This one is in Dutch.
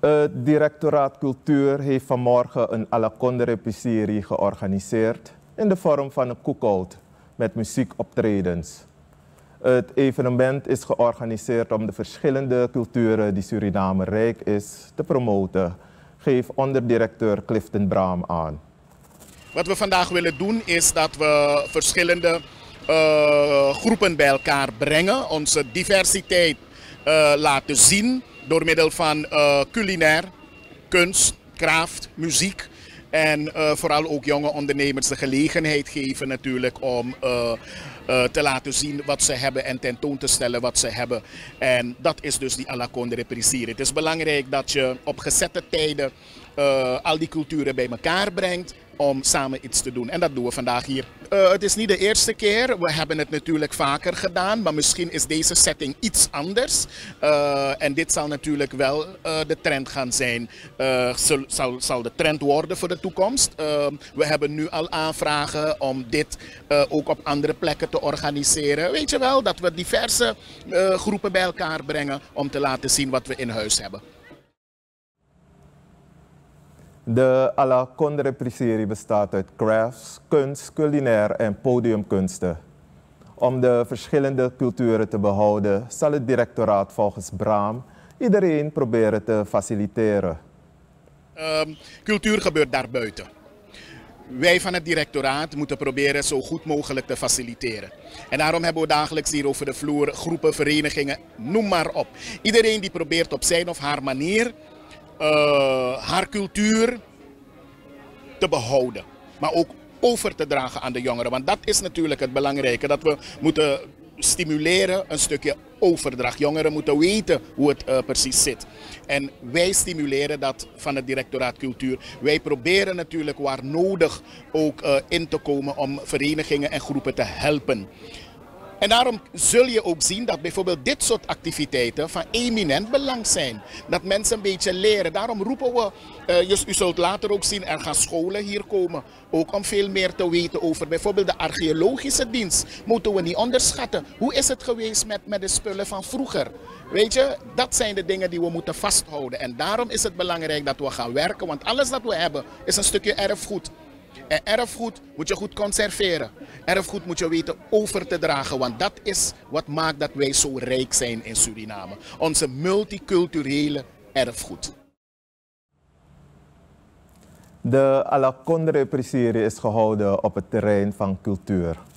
Het directoraat Cultuur heeft vanmorgen een à la Condé-serie georganiseerd in de vorm van een cookout met muziekoptredens. Het evenement is georganiseerd om de verschillende culturen die Suriname rijk is te promoten, geeft onderdirecteur Clifton Braam aan. Wat we vandaag willen doen is dat we verschillende groepen bij elkaar brengen, onze diversiteit laten zien door middel van culinair, kunst, craft, muziek. En vooral ook jonge ondernemers de gelegenheid geven natuurlijk om te laten zien wat ze hebben en tentoon te stellen wat ze hebben. En dat is dus die à la Condé-serie. Het is belangrijk dat je op gezette tijden al die culturen bij elkaar brengt om samen iets te doen. En dat doen we vandaag hier. Het is niet de eerste keer. We hebben het natuurlijk vaker gedaan. Maar misschien is deze setting iets anders. En dit zal natuurlijk wel de trend gaan zijn. Zal de trend worden voor de toekomst. We hebben nu al aanvragen om dit ook op andere plekken te organiseren. Weet je wel, dat we diverse groepen bij elkaar brengen om te laten zien wat we in huis hebben. De à la Condé-serie bestaat uit crafts, kunst, culinair en podiumkunsten. Om de verschillende culturen te behouden, zal het directoraat volgens Braam iedereen proberen te faciliteren. Cultuur gebeurt daarbuiten. Wij van het directoraat moeten proberen zo goed mogelijk te faciliteren. En daarom hebben we dagelijks hier over de vloer groepen, verenigingen, noem maar op. Iedereen die probeert op zijn of haar manier haar cultuur te behouden, maar ook over te dragen aan de jongeren. Want dat is natuurlijk het belangrijke, dat we moeten stimuleren een stukje overdracht. Jongeren moeten weten hoe het precies zit. En wij stimuleren dat van het directoraat cultuur. Wij proberen natuurlijk waar nodig ook in te komen om verenigingen en groepen te helpen. En daarom zul je ook zien dat bijvoorbeeld dit soort activiteiten van eminent belang zijn. Dat mensen een beetje leren. Daarom roepen we, u zult later ook zien, er gaan scholen hier komen. Ook om veel meer te weten over bijvoorbeeld de archeologische dienst. Moeten we niet onderschatten. Hoe is het geweest met de spullen van vroeger? Weet je, dat zijn de dingen die we moeten vasthouden. En daarom is het belangrijk dat we gaan werken. Want alles dat we hebben is een stukje erfgoed. En erfgoed moet je goed conserveren. Erfgoed moet je weten over te dragen. Want dat is wat maakt dat wij zo rijk zijn in Suriname. Onze multiculturele erfgoed. De à la Condé-serie is gehouden op het terrein van cultuur.